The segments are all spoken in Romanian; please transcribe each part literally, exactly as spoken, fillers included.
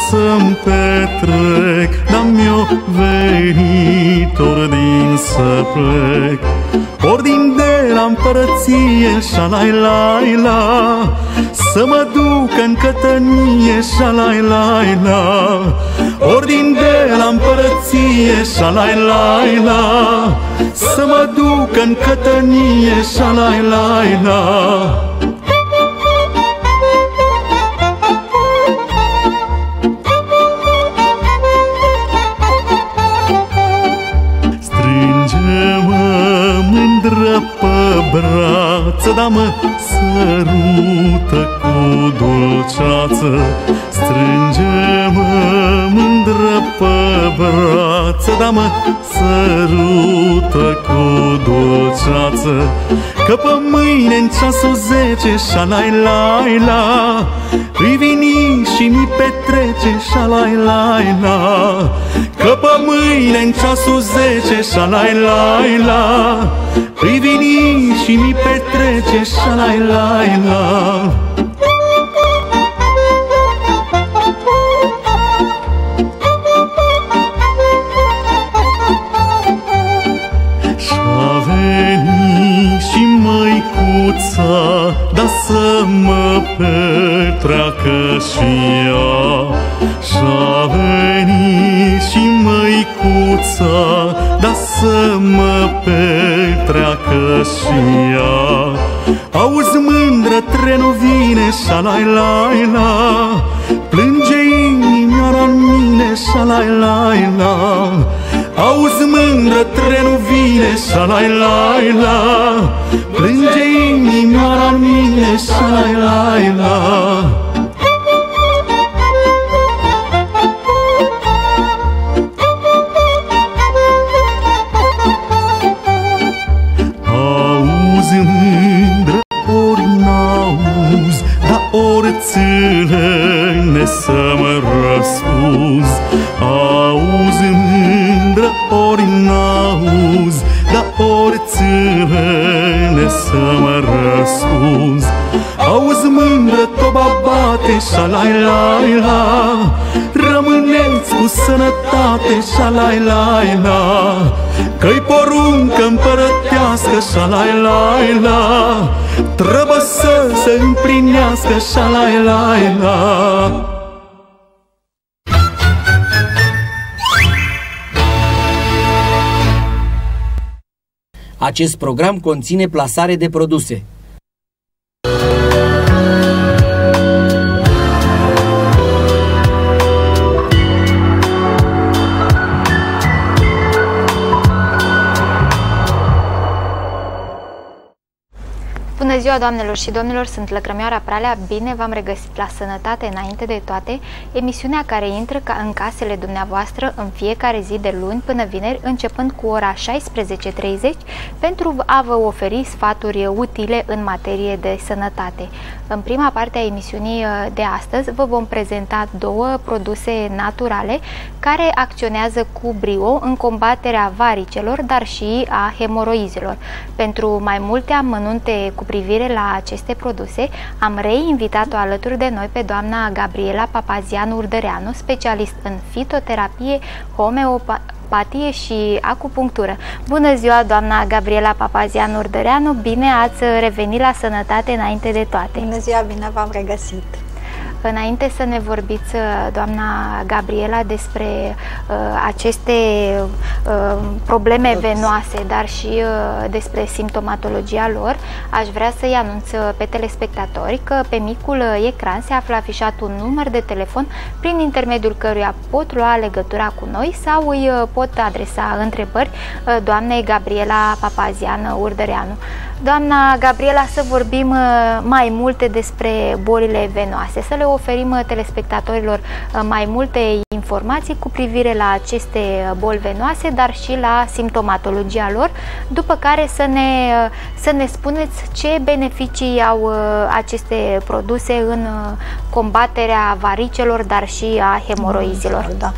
să-mi petrec, dar mi-o venit ordin să plec. Ordin de la împărăție, șalai-lai-la, să mă duc în cătănie, șalai-lai-la. Ordin de la împărăție, șalai-lai-la, să mă duc în cătănie, șalai-lai-la. Brață, da mă sărută cu dulceață, strânge-mă mândră pe brață, da mă sărută cu dulceață. Că pe mâine-n ceasul zece, șalai-lai-la, îi vini și mi petrece, șalai-lai-la. Că pe mâine-n ceasul zece, șalai-lai-la, îi vini și mi petrece, șalai-lai-la. Și-a venit și măicuța, da să mă petreacă și ea. Și-a venit și măicuța, da să mă petreacă și ea. Auzi mândră, trenul vine, șalai-lai-la, plânge inimioara-n mine, șalai-lai-la. Auzi mândră, trenul vine, șalai-lai-la, plânge inimioara-n mine, șalai-lai-la. Ține să mă răspunzi, auzi mândră ori n-auzi, dar ori ține să mă răspunzi. Auzi mândră, toba bate, șalai-lai-la, rămâneți cu sănătate, șalai-lai-la. Că-i poruncă împărătească, șalai-lai-la, trebuie să se împlinească, șalai-lai-la. Acest program conține plasare de produse. Bună ziua, doamnelor și domnilor, sunt Lăcrămioara Pralea, bine v-am regăsit la Sănătate înainte de toate, emisiunea care intră ca în casele dumneavoastră în fiecare zi de luni până vineri, începând cu ora șaisprezece treizeci, pentru a vă oferi sfaturi utile în materie de sănătate. În prima parte a emisiunii de astăzi vă vom prezenta două produse naturale care acționează cu brio în combaterea varicelor, dar și a hemoroizelor. Pentru mai multe amănunte cu privire la aceste produse, am reinvitat-o alături de noi pe doamna Gabriela Papazianu Urdăreanu, specialist în fitoterapie, homeopatie și acupunctură. Bună ziua, doamna Gabriela Papazianu Urdăreanu, bine ați revenit la Sănătate înainte de toate. Bună ziua, bine v-am regăsit. Înainte să ne vorbiți, doamna Gabriela, despre uh, aceste uh, probleme venoase, dar și uh, despre simptomatologia lor, aș vrea să-i anunț pe telespectatori că pe micul ecran se află afișat un număr de telefon prin intermediul căruia pot lua legătura cu noi sau îi pot adresa întrebări uh, doamnei Gabriela Papazianu Urdăreanu. Doamna Gabriela, să vorbim mai multe despre bolile venoase, să le oferim telespectatorilor mai multe informații cu privire la aceste boli venoase, dar și la simptomatologia lor, după care să ne, să ne spuneți ce beneficii au aceste produse în combaterea varicelor, dar și a hemoroizilor. Da.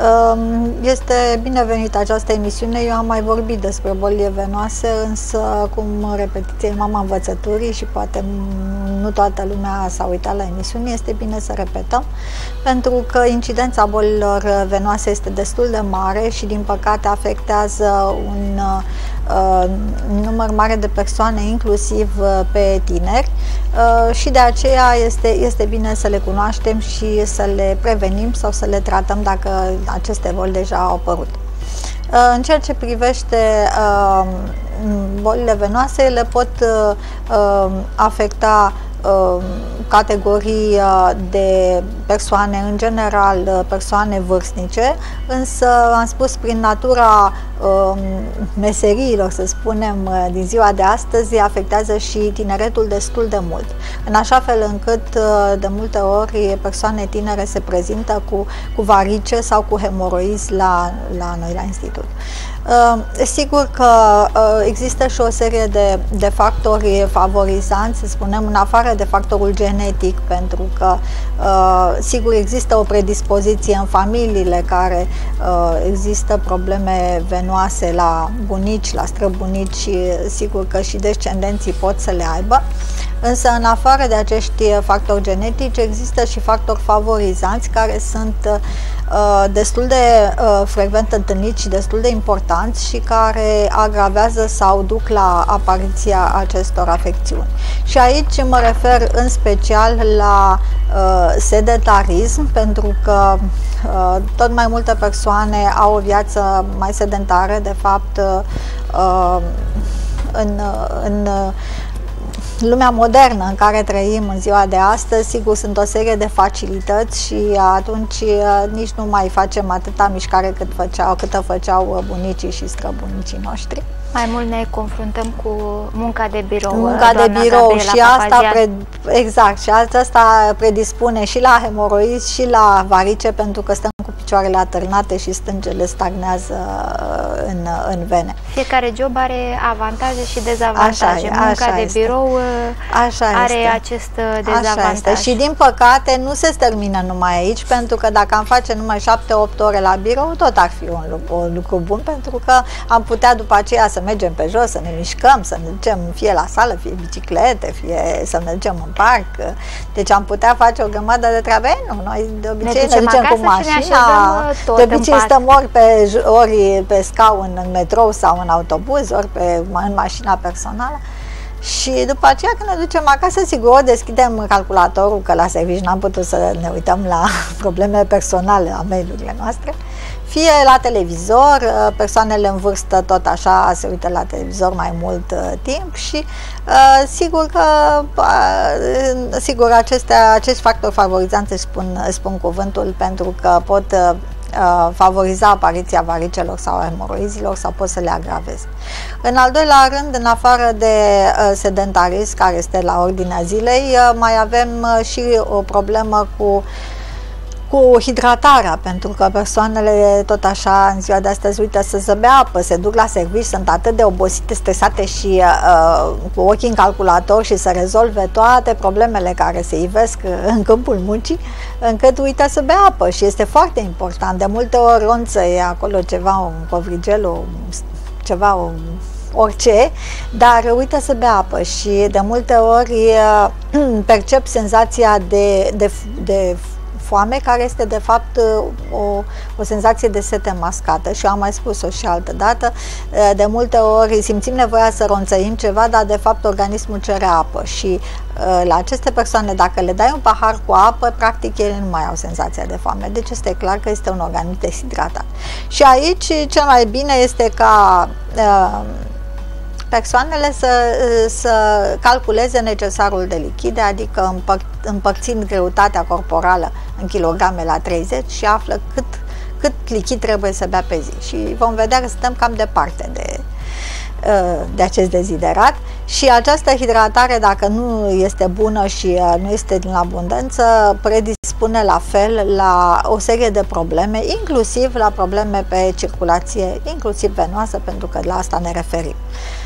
Este binevenită această emisiune. Eu am mai vorbit despre bolile venoase, însă, cum repetiție, mama învățăturii și poate nu toată lumea s-a uitat la emisiune, este bine să repetăm, pentru că incidența bolilor venoase este destul de mare și din păcate afectează un uh, număr mare de persoane, inclusiv uh, pe tineri, uh, și de aceea este, este bine să le cunoaștem și să le prevenim sau să le tratăm dacă aceste boli deja au apărut. În ceea ce privește uh, bolile venoase, ele pot uh, afecta uh, categorii de persoane, în general persoane vârstnice, însă am spus prin natura uh, meseriilor, să spunem, din ziua de astăzi, afectează și tineretul destul de mult, în așa fel încât uh, de multe ori persoane tinere se prezintă cu, cu varice sau cu hemoroizi la, la noi la institut. Uh, sigur că uh, există și o serie de, de factori favorizanți, să spunem, în afară de factorul genetic, pentru că uh, sigur există o predispoziție în familiile care uh, există probleme venoase la bunici, la străbunici și sigur că și descendenții pot să le aibă. Însă, în afară de acești factori genetici, există și factori favorizanți care sunt uh, destul de uh, frecvent întâlniți și destul de importanți și care agravează sau duc la apariția acestor afecțiuni. Și aici mă refer în special la uh, sedentarism, pentru că uh, tot mai multe persoane au o viață mai sedentară, de fapt, uh, în, în lumea modernă în care trăim în ziua de astăzi, sigur, sunt o serie de facilități și atunci nici nu mai facem atâta mișcare cât făceau, câtă făceau bunicii și străbunicii noștri. Mai mult ne confruntăm cu munca de birou. Munca de birou și asta, pre, exact, și asta predispune și la hemoroizi și la varice, pentru că stăm cu picioarele atârnate și stângele stagnează în, în vene. Fiecare job are avantaje și dezavantaje. Așa e, munca așa de este. birou așa are este. acest dezavantaj. Așa este. Și din păcate nu se termină numai aici, pentru că dacă am face numai șapte opt ore la birou, tot ar fi un lucru, un lucru bun, pentru că am putea după aceea să mergem pe jos, să ne mișcăm, să ne ducem fie la sală, fie biciclete, fie să ne ducem în parc. Deci am putea face o grămadă de treabă. Nu, noi de obicei ne ducem, ne ducem cu mașina, de obicei stăm ori pe, ori pe scaun în metrou sau în autobuz, ori pe, în mașina personală. Și după aceea, când ne ducem acasă, sigur, deschidem calculatorul, că la serviciu n-am putut să ne uităm la probleme personale, la mail-urile noastre, fie la televizor, persoanele în vârstă tot așa se uită la televizor mai mult uh, timp și uh, sigur că uh, sigur acestea, acești factori favorizanți spun, spun cuvântul, pentru că pot uh, favoriza apariția varicelor sau hemoroizilor sau pot să le agraveze. În al doilea rând, în afară de uh, sedentarism, care este la ordinea zilei, uh, mai avem uh, și o problemă cu cu hidratarea, pentru că persoanele tot așa în ziua de astăzi uită să se bea apă, se duc la serviciu, sunt atât de obosite, stresate și uh, cu ochii în calculator și să rezolve toate problemele care se ivesc în câmpul muncii, încât uită să bea apă și este foarte important. De multe ori ronță e acolo ceva, un covrigel, o, ceva, o, orice, dar uită să bea apă și de multe ori uh, percep senzația de, de, de foame, care este de fapt o, o senzație de sete mascată și am mai spus-o și altă dată, de multe ori simțim nevoia să ronțăim ceva, dar de fapt organismul cere apă și la aceste persoane, dacă le dai un pahar cu apă, practic ele nu mai au senzația de foame, deci este clar că este un organism deshidratat. Și aici cel mai bine este ca uh, persoanele să, să calculeze necesarul de lichide, adică împăr, împărțind greutatea corporală în kilograme la treizeci și află cât, cât lichid trebuie să bea pe zi. Și vom vedea că suntem cam departe de, de acest deziderat și această hidratare, dacă nu este bună și nu este din abundență, predispune la fel la o serie de probleme, inclusiv la probleme pe circulație, inclusiv venoasă, pentru că la asta ne referim.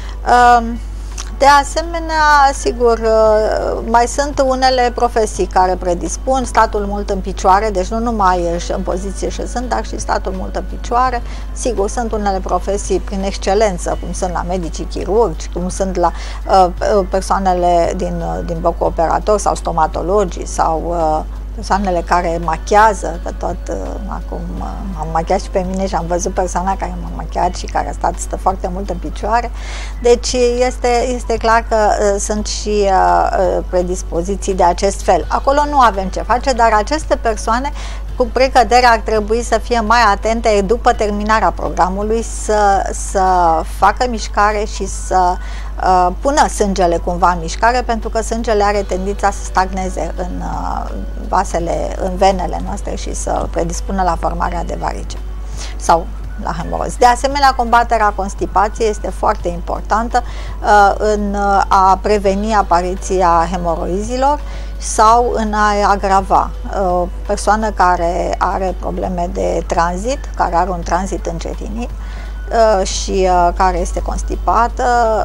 De asemenea, sigur, mai sunt unele profesii care predispun, statul mult în picioare, deci nu numai în poziție șezând, dar și statul mult în picioare. Sigur, sunt unele profesii prin excelență, cum sunt la medicii chirurgi, cum sunt la uh, persoanele din, din blocul operator sau stomatologii sau uh, persoanele care machează, că tot uh, acum uh, am machiat și pe mine și am văzut persoana care m-a machiat și care a stat stă foarte mult în picioare. Deci este, este clar că uh, sunt și uh, predispoziții de acest fel. Acolo nu avem ce face, dar aceste persoane cu precădere ar trebui să fie mai atente după terminarea programului, să, să facă mișcare și să uh, pună sângele cumva în mișcare, pentru că sângele are tendința să stagneze în uh, vasele, în venele noastre și să predispună la formarea de varice sau la hemorozi. De asemenea, combaterea constipației este foarte importantă uh, în a preveni apariția hemoroizilor sau în a agrava. O persoană care are probleme de tranzit, care are un tranzit încetinit și care este constipată,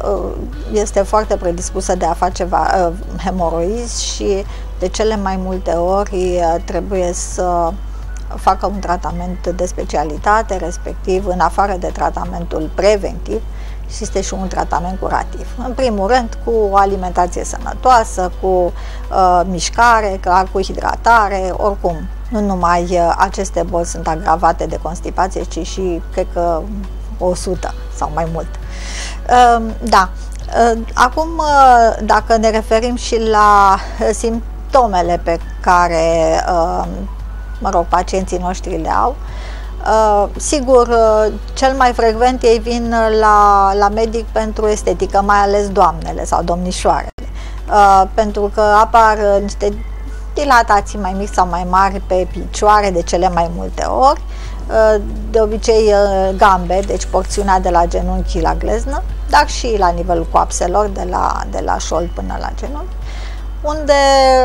este foarte predispusă de a face hemoroizi și de cele mai multe ori trebuie să facă un tratament de specialitate, respectiv în afară de tratamentul preventiv, este și un tratament curativ. În primul rând, cu o alimentație sănătoasă, cu uh, mișcare, clar, cu hidratare, oricum. Nu numai uh, aceste boli sunt agravate de constipație, ci și, cred că, o sută sau mai mult. Uh, da. Uh, acum, uh, dacă ne referim și la simptomele pe care, uh, mă rog, pacienții noștri le au, Uh, sigur, uh, cel mai frecvent ei vin la, la medic pentru estetică, mai ales doamnele sau domnișoarele, uh, pentru că apar uh, niște dilatații mai mici sau mai mari pe picioare de cele mai multe ori, uh, de obicei uh, gambe, deci porțiunea de la genunchi la gleznă, dar și la nivelul coapselor, de la, de la șold până la genunchi, unde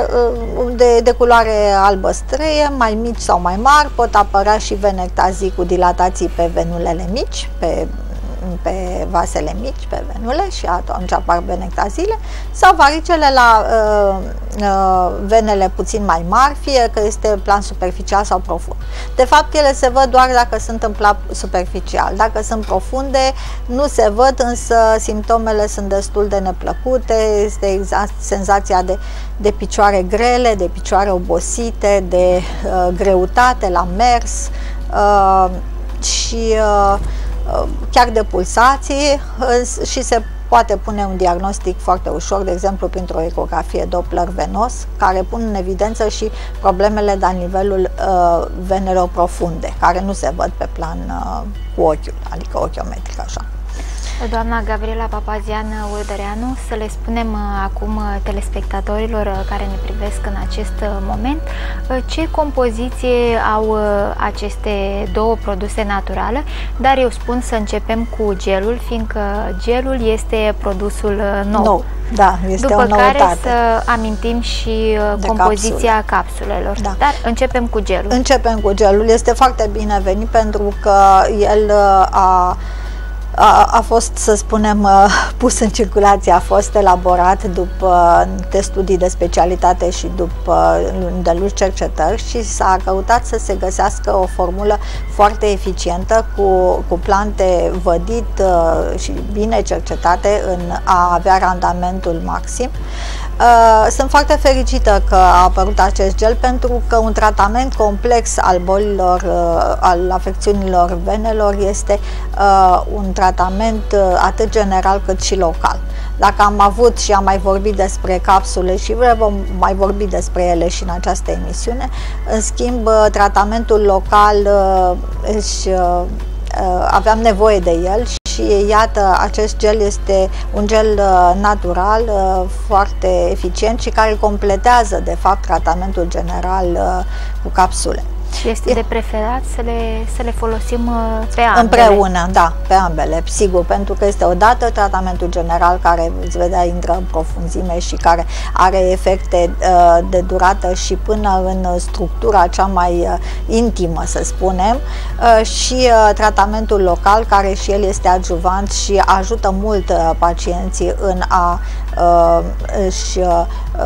de, de culoare albăstrăie, mai mici sau mai mari, pot apărea și venectazii cu dilatații pe venulele mici, pe, pe vasele mici, pe venule, și atunci apar venectaziile, sau varicele la uh, uh, venele puțin mai mari, fie că este plan superficial sau profund. De fapt, ele se văd doar dacă sunt în plan superficial. Dacă sunt profunde, nu se văd, însă simptomele sunt destul de neplăcute, este exact senzația de, de picioare grele, de picioare obosite, de uh, greutate la mers uh, și uh, chiar de pulsații, și se poate pune un diagnostic foarte ușor, de exemplu printr-o ecografie Doppler venos, care pun în evidență și problemele la nivelul uh, venelor profunde, care nu se văd pe plan uh, cu ochiul, adică ochiometric așa. Doamna Gabriela Papazian Uldăreanu, să le spunem acum telespectatorilor care ne privesc în acest moment ce compoziție au aceste două produse naturale, dar eu spun să începem cu gelul, fiindcă gelul este produsul nou. nou. Da, este După o noutate. care să amintim și de compoziția capsule. capsulelor. Da. Dar începem cu gelul. Începem cu gelul. Este foarte binevenit pentru că el a A, a fost, să spunem, pus în circulație, a fost elaborat după studii de specialitate și după îndelungi cercetări și s-a căutat să se găsească o formulă foarte eficientă cu, cu plante vădit și bine cercetate în a avea randamentul maxim. Sunt foarte fericită că a apărut acest gel, pentru că un tratament complex al bolilor, al afecțiunilor venelor este un tratament atât general cât și local. Dacă am avut și am mai vorbit despre capsule și vom mai vorbi despre ele și în această emisiune, în schimb, tratamentul local își aveam nevoie de el și iată, acest gel este un gel natural foarte eficient și care completează de fapt tratamentul general cu capsule. Și este de preferat să le, să le folosim pe ambele. Împreună, da, pe ambele, sigur, pentru că este odată tratamentul general care, îți vedea, intră în profunzime și care are efecte uh, de durată și până în structura cea mai uh, intimă, să spunem, uh, și uh, tratamentul local, care și el este adjuvant și ajută mult uh, pacienții în a uh, își uh,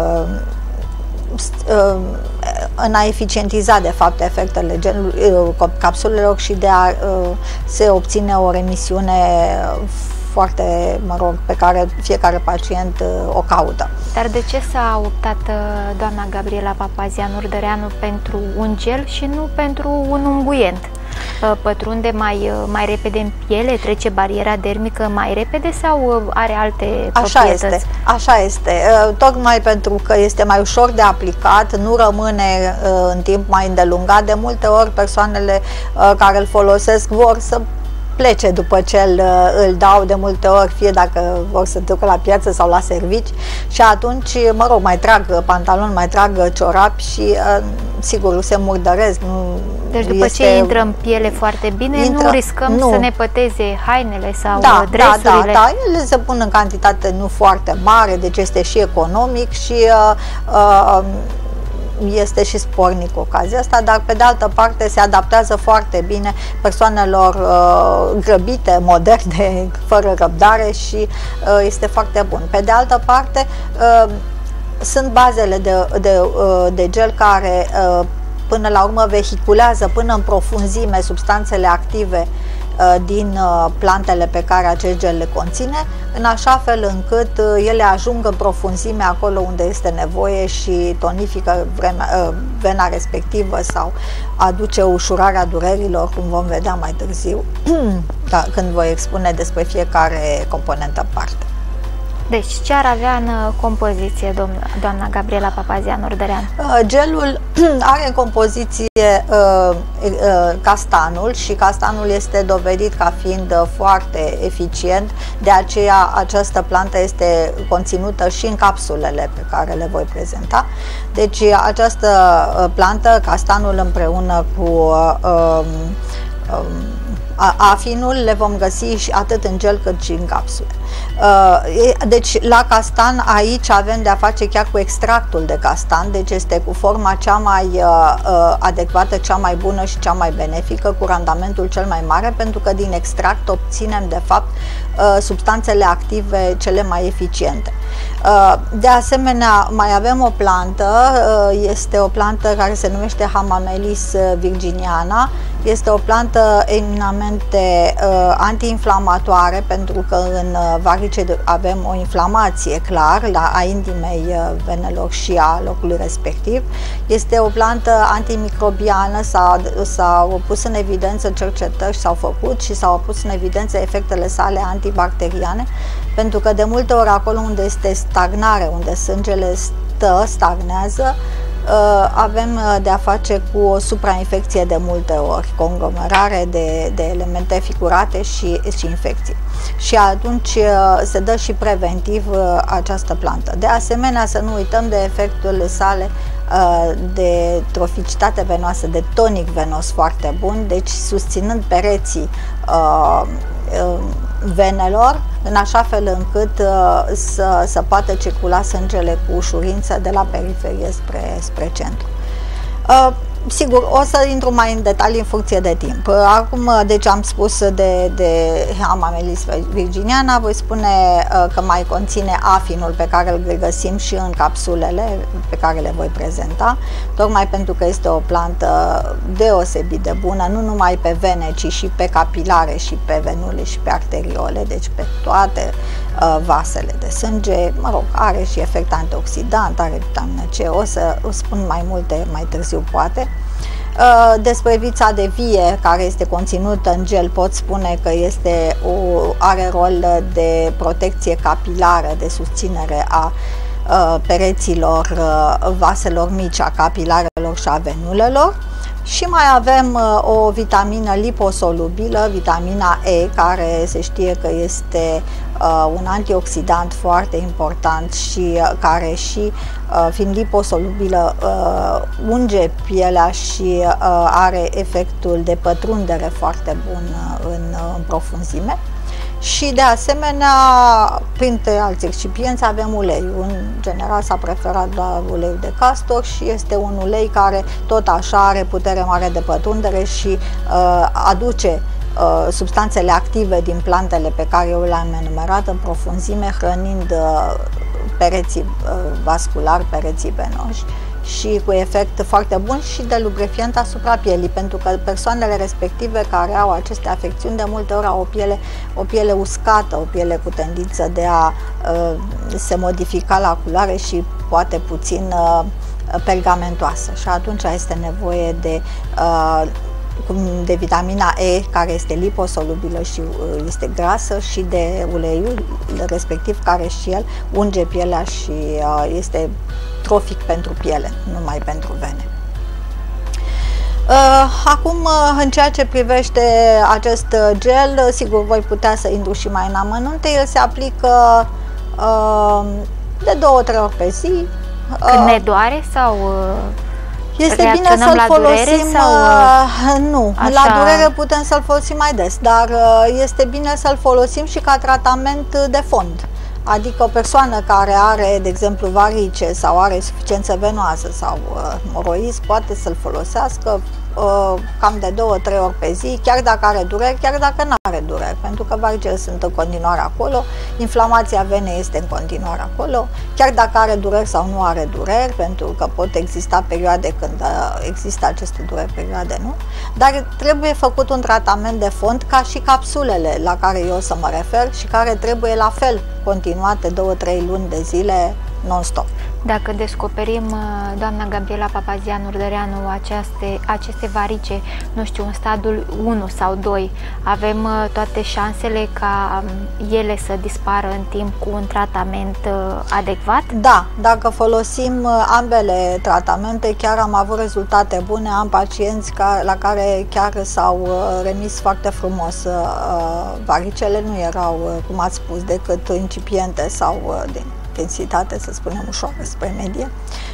uh, în a eficientiza de fapt efectele genului, capsulelor și de a se obține o remisiune foarte, mă rog, pe care fiecare pacient uh, o caută. Dar de ce s-a optat uh, doamna Gabriela Papazian Urdăreanu pentru un gel și nu pentru un unguent? Uh, pătrunde mai, uh, mai repede în piele, trece bariera dermică mai repede sau uh, are alte Așa proprietăți? este, așa este. Uh, tocmai pentru că este mai ușor de aplicat, nu rămâne uh, în timp mai îndelungat. De multe ori persoanele uh, care îl folosesc vor să plece după ce îl, îl dau, de multe ori, fie dacă vor să ducă la piață sau la servici, și atunci, mă rog, mai trag pantaloni, mai trag ciorapi și uh, sigur se murdăresc. Nu deci după este... ce intră în piele foarte bine, intră... nu riscăm nu. să ne păteze hainele sau da, dresurile? Da, da, da, ele se pun în cantitate nu foarte mare, deci este și economic și uh, uh, este și spornic ocazia asta, dar pe de altă parte se adaptează foarte bine persoanelor uh, grăbite, moderne, fără răbdare și uh, este foarte bun. Pe de altă parte, uh, sunt bazele de, de, uh, de gel care uh, până la urmă vehiculează până în profunzime substanțele active din plantele pe care acest gel le conține, în așa fel încât ele ajung în profunzime acolo unde este nevoie și tonifică vremea, vena respectivă sau aduce ușurarea durerilor, cum vom vedea mai târziu, când voi expune despre fiecare componentă parte. Deci, ce ar avea în compoziție doamna Gabriela Papazian Urdăreanu? Gelul are în compoziție uh, uh, castanul și castanul este dovedit ca fiind foarte eficient, de aceea această plantă este conținută și în capsulele pe care le voi prezenta. Deci această plantă, castanul împreună cu uh, um, afinul, le vom găsi și atât în gel cât și în capsule. Deci la castan aici avem de-a face chiar cu extractul de castan, deci este cu forma cea mai adecvată, cea mai bună și cea mai benefică, cu randamentul cel mai mare, pentru că din extract obținem de fapt substanțele active cele mai eficiente. De asemenea, mai avem o plantă, este o plantă care se numește Hamamelis virginiana. Este o plantă eminamente uh, antiinflamatoare, pentru că în uh, varice avem o inflamație clar la, a indimei uh, venelor și a locului respectiv. Este o plantă antimicrobiană, s-au pus în evidență cercetări, s-au făcut și s-au pus în evidență efectele sale antibacteriane, pentru că de multe ori acolo unde este stagnare, unde sângele stă, stagnează, avem de a face cu o suprainfecție de multe ori, conglomerare de, de elemente figurate și, și infecții. Și atunci se dă și preventiv această plantă. De asemenea, să nu uităm de efectul sale de troficitate venoasă, de tonic venos foarte bun, deci susținând pereții venelor, în așa fel încât uh, să, să poată circula sângele cu ușurință de la periferie spre, spre centru. Uh, Sigur, o să intru mai în detalii în funcție de timp. Acum, deci am spus de, de Hamamelis virginiana, voi spune uh, că mai conține afinul pe care îl găsim și în capsulele pe care le voi prezenta, tocmai pentru că este o plantă deosebit de bună, nu numai pe vene, ci și pe capilare și pe venule și pe arteriole, deci pe toate uh, vasele de sânge. Mă rog, are și efect antioxidant, are vitamina C, o să o spun mai multe mai târziu poate. Despre vița de vie, care este conținută în gel, pot spune că este o, are rol de protecție capilară, de susținere a pereților vaselor mici, a capilarelor și a venulelor. Și mai avem o vitamină liposolubilă, vitamina E, care se știe că este un antioxidant foarte important și care și, fiind liposolubilă, unge pielea și are efectul de pătrundere foarte bun în, în profunzime. Și de asemenea, printre alți excipienți avem uleiul. În general s-a preferat la uleiul de castor și este un ulei care tot așa are putere mare de pătrundere și uh, aduce uh, substanțele active din plantele pe care eu le-am enumerat în profunzime, hrănind uh, pereții uh, vasculari, pereții venoși și cu efect foarte bun și de lubrifiant asupra pielii, pentru că persoanele respective care au aceste afecțiuni de multe ori au o piele, o piele uscată, o piele cu tendință de a uh, se modifica la culoare și poate puțin uh, pergamentoasă, și atunci este nevoie de uh, de vitamina E, care este liposolubilă și este grasă, și de uleiul respectiv, care și el unge pielea și este trofic pentru piele, nu numai pentru vene. Acum, în ceea ce privește acest gel, sigur voi putea să intru și mai în amănunte. El se aplică de două, trei ori pe zi. Când ne doare sau... Este bine să-l folosim, sau, nu, așa... la durere putem să-l folosim mai des, dar este bine să-l folosim și ca tratament de fond. Adică o persoană care are, de exemplu, varice sau are insuficiență venoasă sau moroizi, poate să-l folosească cam de două, trei ori pe zi, chiar dacă are dureri, chiar dacă nu are dureri, pentru că varicele sunt în continuare acolo, inflamația venei este în continuare acolo, chiar dacă are dureri sau nu are dureri, pentru că pot exista perioade când există aceste dureri, perioade nu, dar trebuie făcut un tratament de fond ca și capsulele la care eu o să mă refer și care trebuie la fel continuate două, trei luni de zile non-stop. Dacă descoperim, doamna Gabriela Papazian Urdăreanu, aceste, aceste varice, nu știu, în stadiul unu sau doi, avem toate șansele ca ele să dispară în timp cu un tratament adecvat? Da, dacă folosim ambele tratamente, chiar am avut rezultate bune. Am pacienți ca, la care chiar s-au remis foarte frumos. Varicele nu erau, cum ați spus, decât incipiente sau din intensitate, să spunem, ușoară spre medie,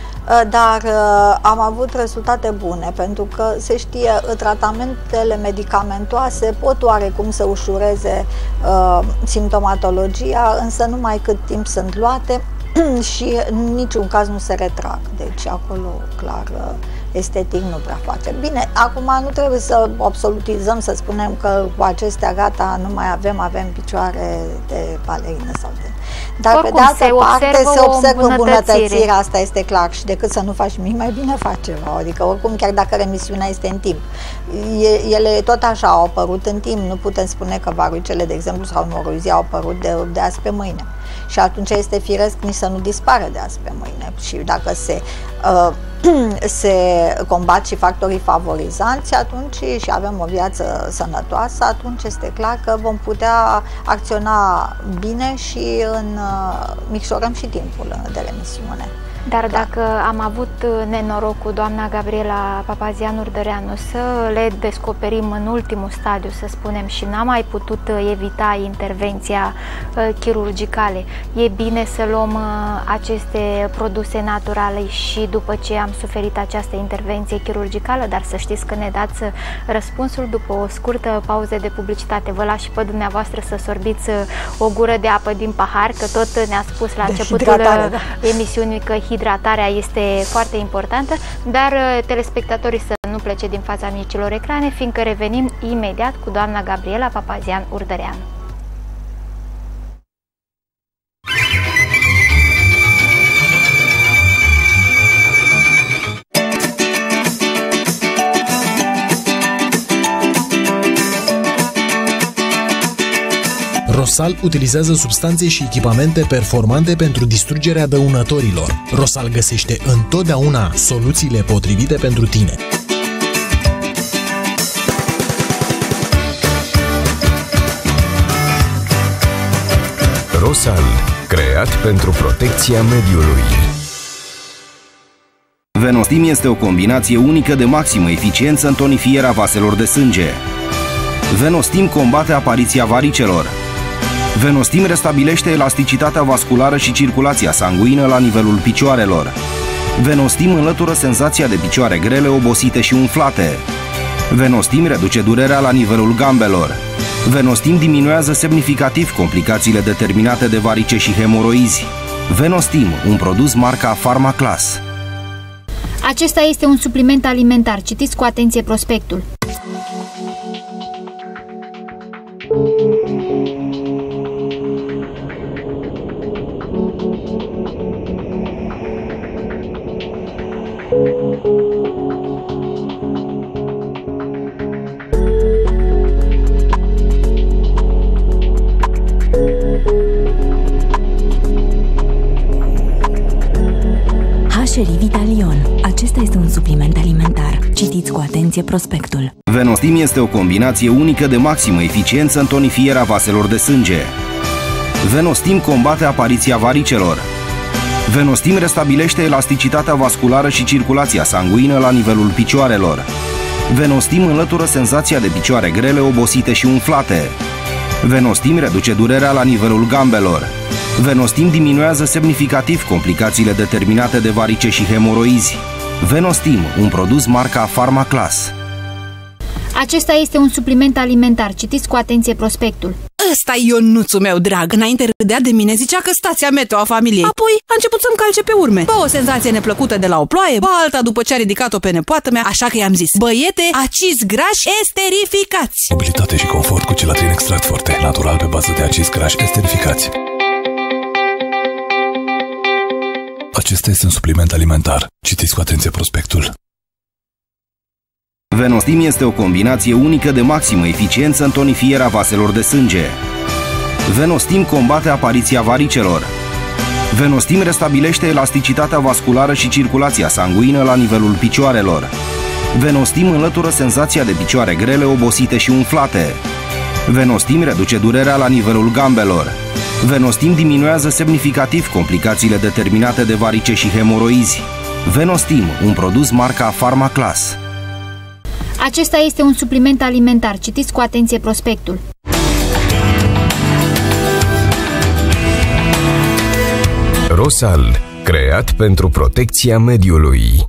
dar am avut rezultate bune, pentru că se știe, tratamentele medicamentoase pot oarecum să ușureze uh, simptomatologia, însă numai cât timp sunt luate și în niciun caz nu se retrag. Deci acolo, clar, estetic nu prea face. Bine, acum nu trebuie să absolutizăm, să spunem că cu acestea gata, nu mai avem, avem picioare de balerină sau de... Dar oricum, pe de altă se parte observă se observă îmbunătățirea, asta este clar, și decât să nu faci nimic, mai bine faci ceva. Adică oricum, chiar dacă remisiunea este în timp, ele tot așa au apărut în timp, nu putem spune că varicele, de exemplu, sau moroizii au apărut de, de azi pe mâine. Și atunci este firesc nici să nu dispară de azi pe mâine. Și dacă se, uh, se combat și factorii favorizanți, atunci și avem o viață sănătoasă, atunci este clar că vom putea acționa bine și în, uh, micșorăm și timpul de remisiune. Dar dacă am avut nenoroc cu doamna Gabriela Papazian Urdăreanu să le descoperim în ultimul stadiu, să spunem, și n-am mai putut evita intervenția uh, chirurgicală, e bine să luăm uh, aceste produse naturale și după ce am suferit această intervenție chirurgicală? Dar să știți că ne dați răspunsul după o scurtă pauză de publicitate. Vă las și pe dumneavoastră să sorbiți o gură de apă din pahar, că tot ne-a spus la de începutul da. emisiunii că hidratarea este foarte importantă, dar telespectatorii să nu plece din fața micilor ecrane, fiindcă revenim imediat cu doamna Gabriela Papazian Urdăreanu. Rosal utilizează substanțe și echipamente performante pentru distrugerea dăunătorilor. Rosal găsește întotdeauna soluțiile potrivite pentru tine. Rosal, creat pentru protecția mediului. Venostim este o combinație unică de maximă eficiență în tonifierea vaselor de sânge. Venostim combate apariția varicelor. Venostim restabilește elasticitatea vasculară și circulația sanguină la nivelul picioarelor. Venostim înlătură senzația de picioare grele, obosite și umflate. Venostim reduce durerea la nivelul gambelor. Venostim diminuează semnificativ complicațiile determinate de varice și hemoroizi. Venostim, un produs marca Pharmaclass. Acesta este un supliment alimentar. Citiți cu atenție prospectul. Intracerii Vitalion. Acesta este un supliment alimentar. Citiți cu atenție prospectul. Venostim este o combinație unică de maximă eficiență în tonifierea vaselor de sânge. Venostim combate apariția varicelor. Venostim restabilește elasticitatea vasculară și circulația sanguină la nivelul picioarelor. Venostim înlătură senzația de picioare grele, obosite și umflate. Venostim reduce durerea la nivelul gambelor. Venostim diminuează semnificativ complicațiile determinate de varice și hemoroizi. Venostim, un produs marca Pharmaclass. Acesta este un supliment alimentar. Citiți cu atenție prospectul. Ăsta-i Ionuțul meu drag. Înainte râdea de mine, zicea că stația meteo a familiei. Apoi a început să-mi calce pe urme. Ba o senzație neplăcută de la o ploaie, ba alta după ce a ridicat-o pe nepoată mea, așa că i-am zis: băiete, acizi grași esterificați. Mobilitate și confort cu Celatrin Extract Forte, natural pe bază de acizi grași esterificați. Acesta este un supliment alimentar. Citiți cu atenție prospectul. Venostim este o combinație unică de maximă eficiență în tonifierea vaselor de sânge. Venostim combate apariția varicelor. Venostim restabilește elasticitatea vasculară și circulația sanguină la nivelul picioarelor. Venostim înlătură senzația de picioare grele, obosite și umflate. Venostim reduce durerea la nivelul gambelor. Venostim diminuează semnificativ complicațiile determinate de varice și hemoroizi. Venostim, un produs marca Pharmaclass. Acesta este un supliment alimentar. Citiți cu atenție prospectul. Rosal, creat pentru protecția mediului.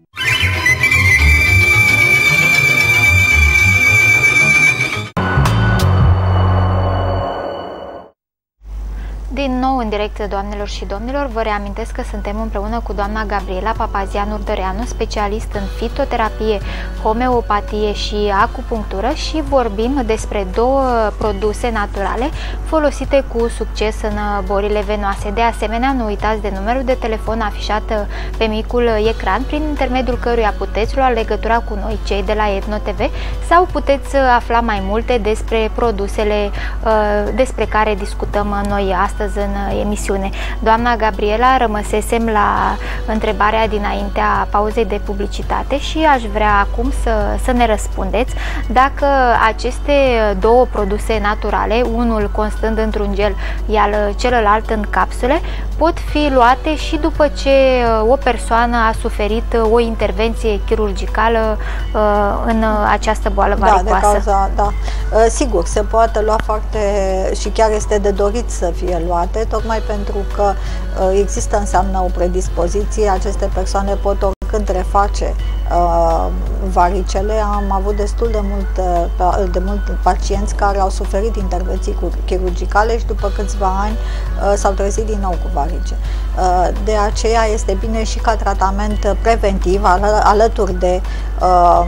Din nou în direct, doamnelor și domnilor, vă reamintesc că suntem împreună cu doamna Gabriela Papazian Urdăreanu, specialist în fitoterapie, homeopatie și acupunctură, și vorbim despre două produse naturale folosite cu succes în bolile venoase. De asemenea, nu uitați de numărul de telefon afișat pe micul ecran, prin intermediul căruia puteți lua legătura cu noi, cei de la Etno T V, sau puteți afla mai multe despre produsele despre care discutăm noi astăzi în emisiune. Doamna Gabriela, rămăsesem la întrebarea dinaintea pauzei de publicitate și aș vrea acum să, să ne răspundeți dacă aceste două produse naturale, unul constând într-un gel, iar celălalt în capsule, pot fi luate și după ce o persoană a suferit o intervenție chirurgicală în această boală varicoasă. Da, de cauza, da. Sigur, se poate lua foarte, și chiar este de dorit să fie luate, tocmai pentru că există, înseamnă o predispoziție, aceste persoane pot oricând reface uh, varicele. Am avut destul de mult, de mult pacienți care au suferit intervenții chirurgicale și după câțiva ani uh, s-au trezit din nou cu varice. Uh, de aceea este bine și ca tratament preventiv, al, alături de uh,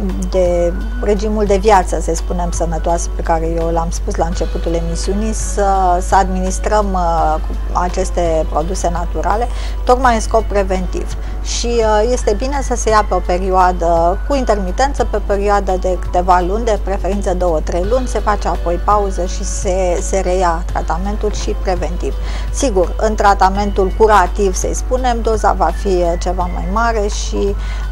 de regimul de viață, să spunem, sănătoasă, pe care eu l-am spus la începutul emisiunii, să, să administrăm uh, aceste produse naturale, tocmai în scop preventiv. Și uh, este bine să se ia pe o perioadă cu intermitență, pe perioadă de câteva luni, de preferință două-trei luni, se face apoi pauză și se, se reia tratamentul și preventiv. Sigur, în tratamentul curativ, să spunem, doza va fi ceva mai mare și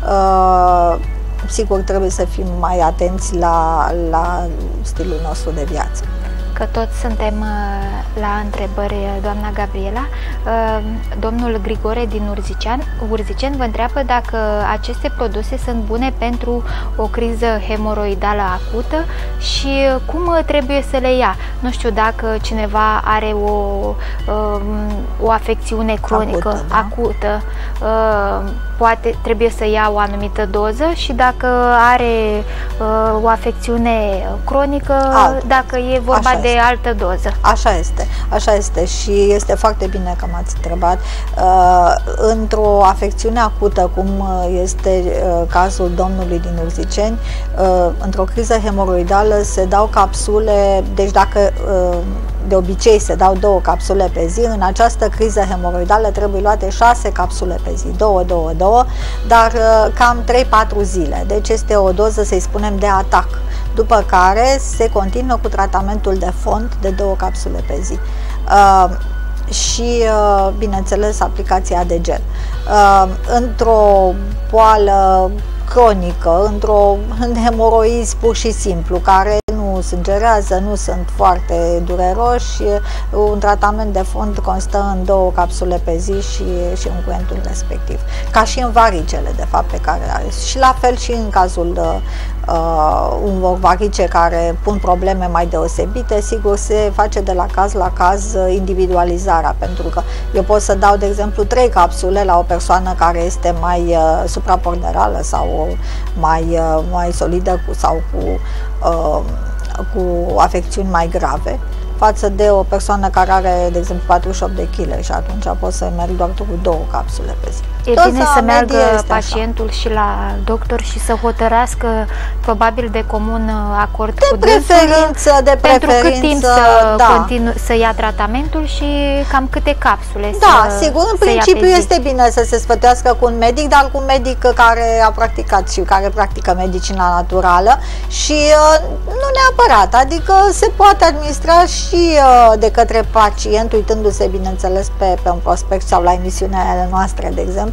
uh, sigur, trebuie să fim mai atenți la, la stilul nostru de viață. Că toți suntem la întrebări, doamna Gabriela. Domnul Grigore din Urziceni, Urziceni vă întreabă dacă aceste produse sunt bune pentru o criză hemoroidală acută și cum trebuie să le ia. Nu știu dacă cineva are o, o afecțiune cronică, acută, da? acută poate, trebuie să ia o anumită doză, și dacă are o afecțiune cronică, Alt. dacă e vorba Așa de este. altă doză. Așa este, așa este și este foarte bine că m-ați întrebat. Uh, într-o afecțiune acută, cum este uh, cazul domnului din Urziceni, uh, într-o criză hemoroidală se dau capsule, deci dacă uh, de obicei se dau două capsule pe zi, în această criză hemoroidală trebuie luate șase capsule pe zi, două, două, două, dar uh, cam trei-patru zile, deci este o doză, să-i spunem, de atac. După care se continuă cu tratamentul de fond de două capsule pe zi. Uh, și, bineînțeles, aplicația de gel. Într-o boală cronică, într-o hemoroizi pur și simplu, care nu sângerează, nu sunt foarte dureroși, un tratament de fond constă în două capsule pe zi și, și unghientul respectiv. Ca și în varicele, de fapt, pe care are. Și la fel și în cazul uh, unor varice care pun probleme mai deosebite, sigur, se face de la caz la caz individualizarea, pentru că eu pot să dau, de exemplu, trei capsule la o persoană care este mai uh, supraponderală sau mai, uh, mai solidă cu, sau cu uh, cu afecțiuni mai grave, față de o persoană care are, de exemplu, patruzeci și opt de kilograme și atunci pot să merg doar cu două capsule pe zi. E Toți bine să meargă pacientul așa și la doctor și să hotărească, probabil de comun acord de cu preferință, dânsul, de pentru preferință, cât timp să, da. continu, să ia tratamentul și cam câte capsule Da, să, sigur, în să principiu este bine să se sfătuiască cu un medic, dar cu un medic care a practicat și care practică medicina naturală și uh, nu neapărat, adică se poate administra și uh, de către pacient, uitându-se, bineînțeles, pe, pe un prospect sau la emisiunile noastre, de exemplu,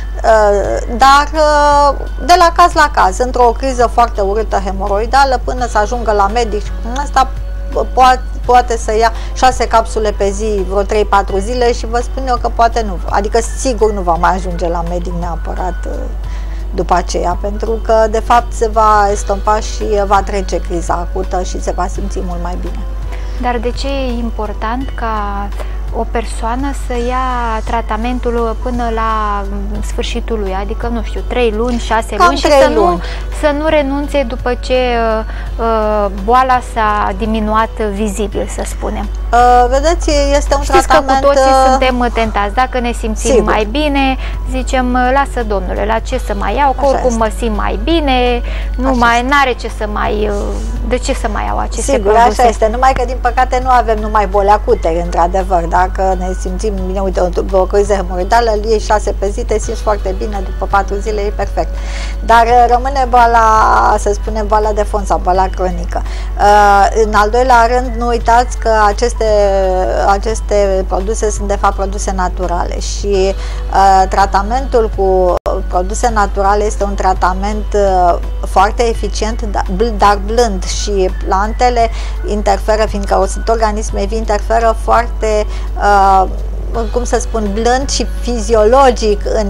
dar de la caz la caz, într-o criză foarte urâtă hemoroidală, până să ajungă la medic, asta poate, poate să ia șase capsule pe zi, vreo trei patru zile și vă spun eu că poate nu, adică sigur nu va mai ajunge la medic neapărat după aceea, pentru că de fapt se va estompa și va trece criza acută și se va simți mult mai bine. Dar de ce e important ca o persoană să ia tratamentul până la sfârșitul lui, adică, nu știu, trei luni, șase luni și să nu, să nu renunțe după ce uh, boala s-a diminuat vizibil, să spunem? Uh, vedeți, este un Știți tratament... că cu toții uh... suntem tentați. Dacă ne simțim Sigur. mai bine, zicem, lasă, domnule, la ce să mai iau, că oricum mă simt mai bine, nu așa mai n-are ce să mai... De ce să mai iau aceste Sigur, produse? așa este, numai că din păcate nu avem numai boli acute, într-adevăr. Dacă ne simțim bine, uite, o, o criză hemoroidală, îl iei șase pe zi, te simți foarte bine, după patru zile e perfect. Dar rămâne boala, să spunem, boala de fond sau boala cronică. Uh, în al doilea rând, nu uitați că aceste, aceste produse sunt de fapt produse naturale și uh, tratamentul cu produse naturale este un tratament uh, foarte eficient, dar blând, și plantele interferă, fiindcă sunt organisme vii, interferă foarte uh, cum să spun, blând și fiziologic în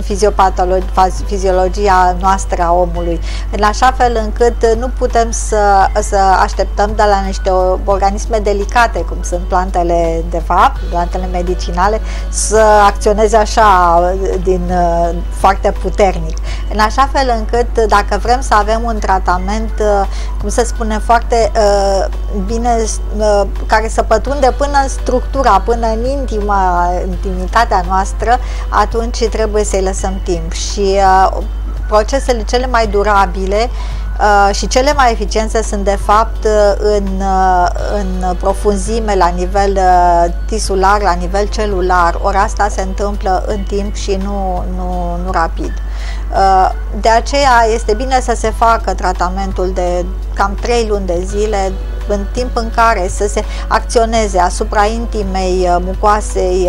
fiziologia noastră a omului, în așa fel încât nu putem să, să așteptăm de la niște organisme delicate, cum sunt plantele de fapt, plantele medicinale, să acționeze așa din foarte puternic. În așa fel încât, dacă vrem să avem un tratament, cum să spunem, foarte uh, bine, uh, care să pătrunde până în structura, până în intima, intimitatea noastră, atunci trebuie să-i lăsăm timp. Și uh, procesele cele mai durabile uh, și cele mai eficiente sunt de fapt în, uh, în profunzime, la nivel uh, tisular, la nivel celular. Ori asta se întâmplă în timp și nu, nu, nu rapid. De aceea este bine să se facă tratamentul de cam trei luni de zile, în timp în care să se acționeze asupra intimei, mucoasei,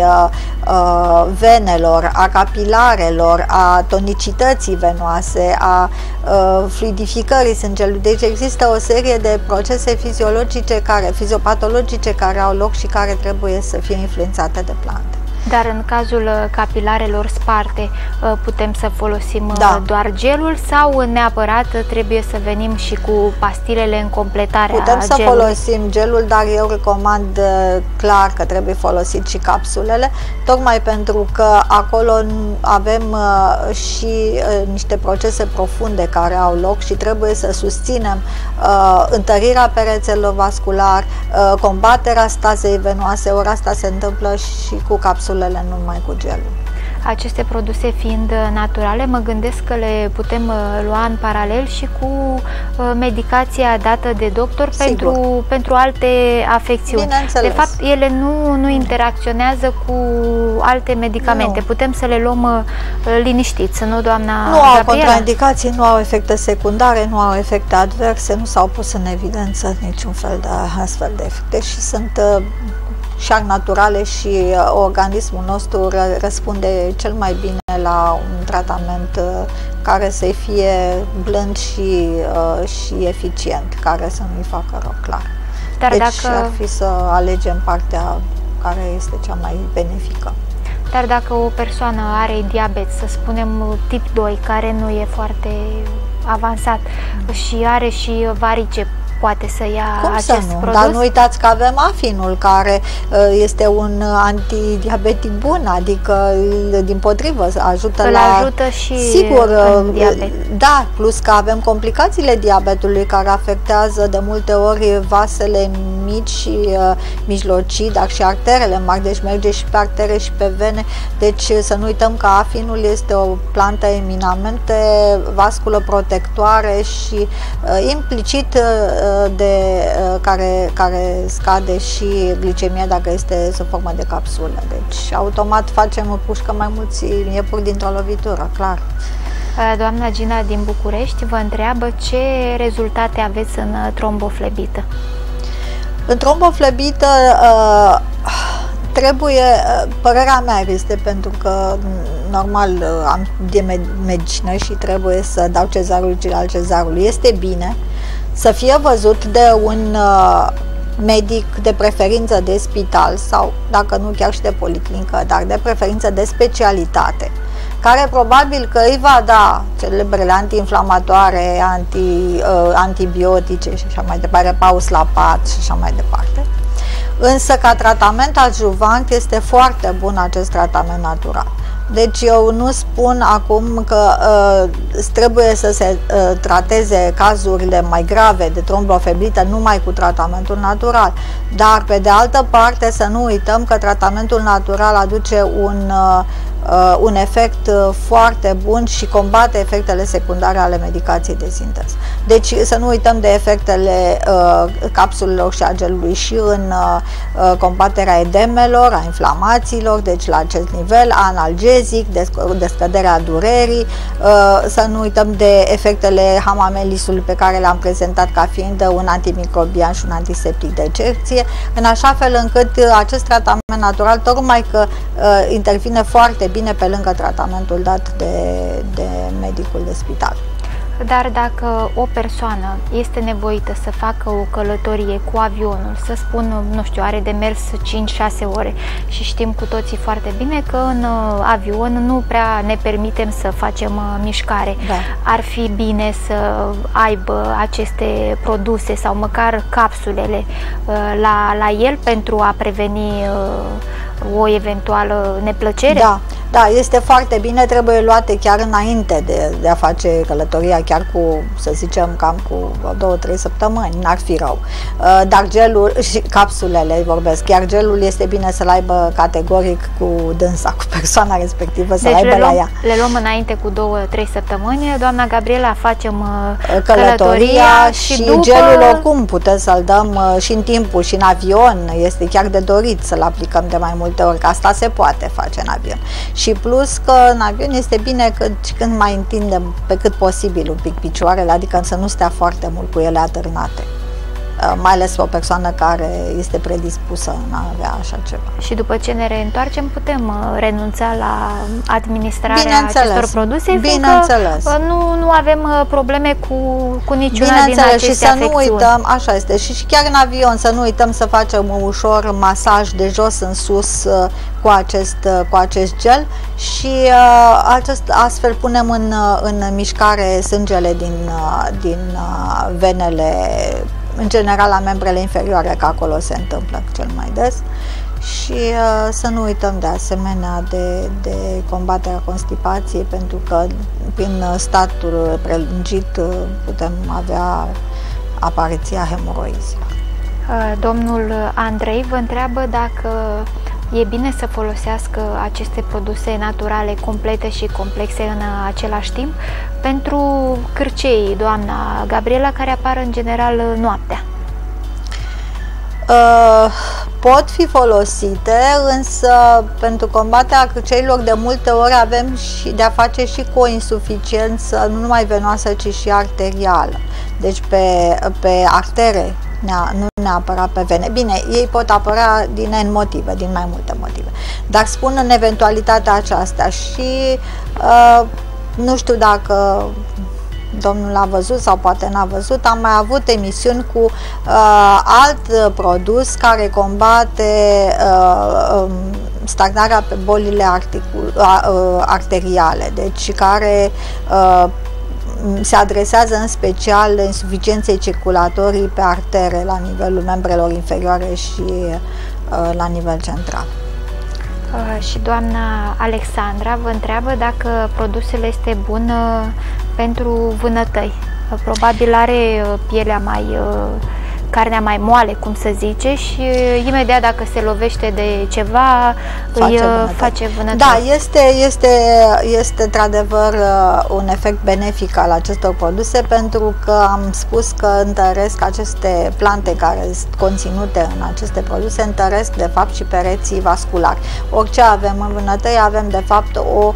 venelor, a capilarelor, a tonicității venoase, a fluidificării sângelui. Deci există o serie de procese fiziologice, care, fiziopatologice care au loc și care trebuie să fie influențate de plante. Dar în cazul capilarelor sparte putem să folosim da. doar gelul sau neapărat trebuie să venim și cu pastilele în completare Putem a să gelului? folosim gelul, dar eu recomand clar că trebuie folosit și capsulele, tocmai pentru că acolo avem și niște procese profunde care au loc și trebuie să susținem întărirea perețelor vascular, combaterea stazei venoase, ori asta se întâmplă și cu capsulele, nu numai cu gelul. Aceste produse fiind naturale, mă gândesc că le putem lua în paralel și cu medicația dată de doctor pentru, pentru alte afecțiuni. De fapt, ele nu, nu interacționează cu alte medicamente. Nu. Putem să le luăm liniștiți, nu, doamna Nu au Gabriela? contraindicații, nu au efecte secundare, nu au efecte adverse, nu s-au pus în evidență niciun fel de astfel de efecte și sunt și ar naturale și uh, organismul nostru răspunde cel mai bine la un tratament uh, care să fie blând și, uh, și eficient, care să nu-i facă rău, clar. Dar deci dacă... ar fi să alegem partea care este cea mai benefică. Dar dacă o persoană are diabet, să spunem tip doi, care nu e foarte avansat mm. și are și varice, poate să ia Cum acest să nu? produs? Dar nu uitați că avem afinul, care este un antidiabetic bun, adică dimpotrivă ajută Îl la... ajută și sigur, în diabet. Da, plus că avem complicațiile diabetului care afectează de multe ori vasele mici și uh, mijlocii, dar și arterele mari, deci merge și pe artere și pe vene. Deci să nu uităm că afinul este o plantă eminamente vasculoprotectoare și uh, implicit uh, de care, care scade și glicemia dacă este sub formă de capsulă. Deci automat facem o pușcă mai mulți iepuri dintr-o lovitură, clar. Doamna Gina din București vă întreabă ce rezultate aveți în tromboflebită. În tromboflebită trebuie, părerea mea este, pentru că normal am de medicină și trebuie să dau cezarul al cezarului, este bine să fie văzut de un uh, medic de preferință de spital sau, dacă nu, chiar și de policlinică, dar de preferință de specialitate, care probabil că îi va da celebrele antiinflamatoare, anti, uh, antibiotice și așa mai departe, pauslapat și așa mai departe. Însă, ca tratament adjuvant, este foarte bun acest tratament natural. Deci eu nu spun acum că uh, trebuie să se uh, trateze cazurile mai grave de tromboflebită numai cu tratamentul natural, dar pe de altă parte să nu uităm că tratamentul natural aduce un, uh, uh, un efect uh, foarte bun și combate efectele secundare ale medicației de sinteză. Deci să nu uităm de efectele uh, capsulelor și a gelului și în uh, combaterea edemelor, a inflamațiilor, deci la acest nivel, analgezic, de scăderea durerii, să nu uităm de efectele hamamelisului pe care le-am prezentat ca fiind un antimicrobian și un antiseptic de injecție, în așa fel încât acest tratament natural, tocmai că intervine foarte bine pe lângă tratamentul dat de, de medicul de spital. Dar dacă o persoană este nevoită să facă o călătorie cu avionul, să spun, nu știu, are de mers cinci șase ore și știm cu toții foarte bine că în avion nu prea ne permitem să facem mișcare. Da. Ar fi bine să aibă aceste produse sau măcar capsulele la, la el pentru a preveni o eventuală neplăcere? Da. Da, este foarte bine, trebuie luate chiar înainte de, de a face călătoria, chiar cu, să zicem, cam cu două trei săptămâni, n-ar fi rău. Dar gelul și capsulele, vorbesc, chiar gelul este bine să-l aibă categoric cu dânsa, cu persoana respectivă, să-l deci aibă la ea. Le luăm înainte cu două trei săptămâni, doamna Gabriela, facem călătoria, călătoria și, și după... gelul oricum putem să-l dăm și în timpul și în avion, este chiar de dorit să-l aplicăm de mai multe ori, că asta se poate face în avion. Și plus că în avion este bine că când mai întindem pe cât posibil un pic picioarele, adică să nu stea foarte mult cu ele atârnate. Mai ales o persoană care este predispusă în a avea așa ceva. Și după ce ne reîntoarcem putem renunța la administrarea acestor produse, bineînțeles. Nu, nu avem probleme cu, cu niciuna din aceste și să afecțiuni. Nu uităm, așa este, și chiar în avion să nu uităm să facem un ușor masaj de jos în sus cu acest, cu acest gel și acest, astfel punem în, în mișcare sângele din, din venele, în general la membrele inferioare, că acolo se întâmplă cel mai des. Și uh, să nu uităm de asemenea de, de combaterea constipației, pentru că prin statul prelungit uh, putem avea apariția hemoroizilor. Uh, domnul Andrei vă întreabă dacă e bine să folosească aceste produse naturale complete și complexe în același timp pentru cârcei, doamna Gabriela, care apar în general noaptea. Uh, pot fi folosite, însă pentru combaterea cârceilor de multe ori avem și de a face și cu o insuficiență nu numai venoasă, ci și arterială. Deci pe, pe artere nu neapărat pe vene. Bine, ei pot apărea din N motive, din mai multe motive. Dar spun în eventualitatea aceasta și uh, nu știu dacă domnul a văzut sau poate n-a văzut, am mai avut emisiuni cu uh, alt produs care combate uh, um, stagnarea pe bolile articul, uh, uh, arteriale, deci care uh, se adresează în special insuficienței circulatorii pe artere la nivelul membrelor inferioare și uh, la nivel central. Uh, și doamna Alexandra vă întreabă dacă produsul este bun uh, pentru vânătăi. Uh, probabil are uh, pielea mai... Uh, carnea mai moale, cum să zice, și imediat dacă se lovește de ceva, face îi vânătăi. face vânătăi. Da, este, este, este într-adevăr un efect benefic al acestor produse, pentru că am spus că întăresc aceste plante care sunt conținute în aceste produse, întăresc de fapt și pereții vasculari. Orice avem în vânătăi, avem de fapt o,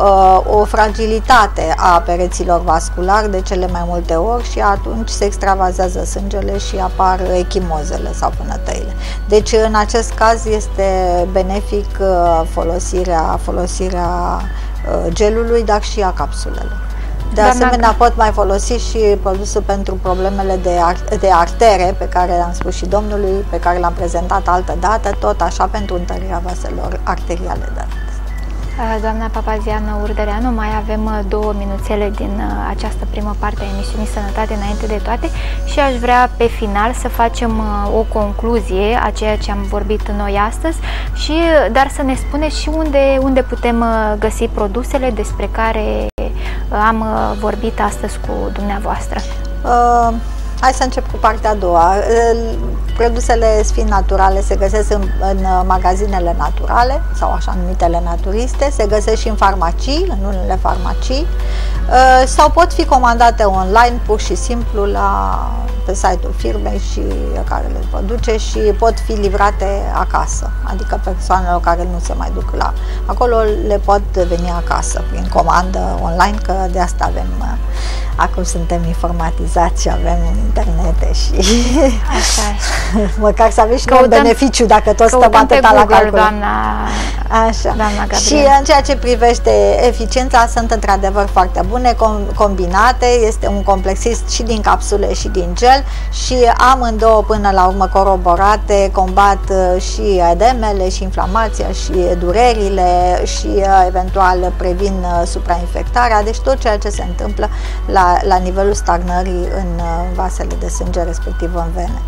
o fragilitate a pereților vasculari de cele mai multe ori și atunci se extravazează sângele și apar echimozele sau vânătăile. Deci în acest caz este benefic folosirea, folosirea gelului, dar și a capsulelor. De Doamna asemenea, pot mai folosi și produsul pentru problemele de, ar de artere, pe care l-am spus și domnului, pe care l-am prezentat altă dată, tot așa pentru întărirea vaselor arteriale. De Doamna Papaziană Urdăreanu, mai avem două minuțele din această primă parte a emisiunii Sănătate înainte de toate și aș vrea pe final să facem o concluzie a ceea ce am vorbit noi astăzi, și, dar să ne spuneți și unde, unde putem găsi produsele despre care am vorbit astăzi cu dumneavoastră. Uh... Hai să încep cu partea a doua. Produsele Sfint Naturale se găsesc în, în magazinele naturale sau așa numitele naturiste, se găsesc și în farmacii, în unele farmacii, sau pot fi comandate online pur și simplu la, pe site-ul firmei și care le produce și pot fi livrate acasă, adică persoanelor care nu se mai duc la acolo le pot veni acasă prin comandă online, că de asta avem, acum suntem informatizați și avem internet și așa măcar să aveți și un beneficiu dacă tot stăm atâta la calcul. Doamna, așa. Doamna Și în ceea ce privește eficiența, sunt într-adevăr foarte bune, combinate, este un complexist și din capsule și din gel și amândouă până la urmă coroborate, combat și edemele și inflamația și durerile și eventual previn suprainfectarea, deci tot ceea ce se întâmplă la, la nivelul stagnării în vasele de sânge, respectiv în vene.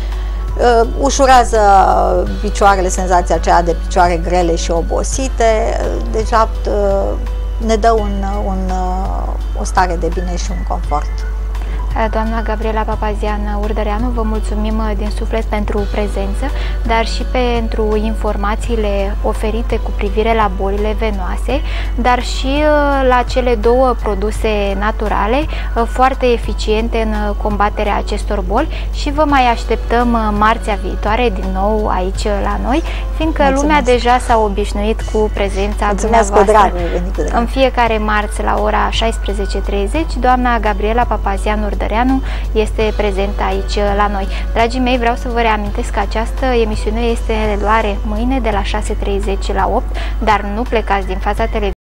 Uh, ușurează picioarele, senzația aceea de picioare grele și obosite, deci fapt uh, ne dă un, un, uh, o stare de bine și un confort. Doamna Gabriela Papaziană Urdăreanu, vă mulțumim din suflet pentru prezență, dar și pentru informațiile oferite cu privire la bolile venoase, dar și la cele două produse naturale foarte eficiente în combaterea acestor boli, și vă mai așteptăm marțea viitoare din nou aici la noi, fiindcă Mulțumesc. lumea deja s-a obișnuit cu prezența Mulțumesc, dumneavoastră. Cu drag, cu drag. În fiecare marți la ora șaisprezece treizeci, doamna Gabriela Papaziană Urdăreanu este prezentă aici la noi. Dragii mei, vreau să vă reamintesc că această emisiune este în reluare mâine de la șase treizeci la opt, dar nu plecați din fața televiziunii.